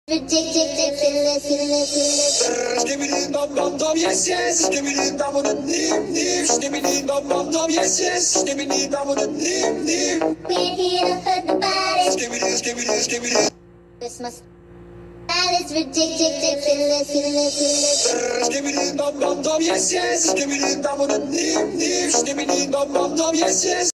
Ridiculous. Skibbity dum dum dum, yes yes. Skibbity dum dum dim dim. Skibbity dum dum dum, yes yes. Skibbity dum dum dim dim. We're here to hurt the body. Skibbity. Christmas. That is ridiculous. Skibbity dum dum dum, yes yes. Skibbity dum dum dim dim. Skibbity dum dum dum, yes yes.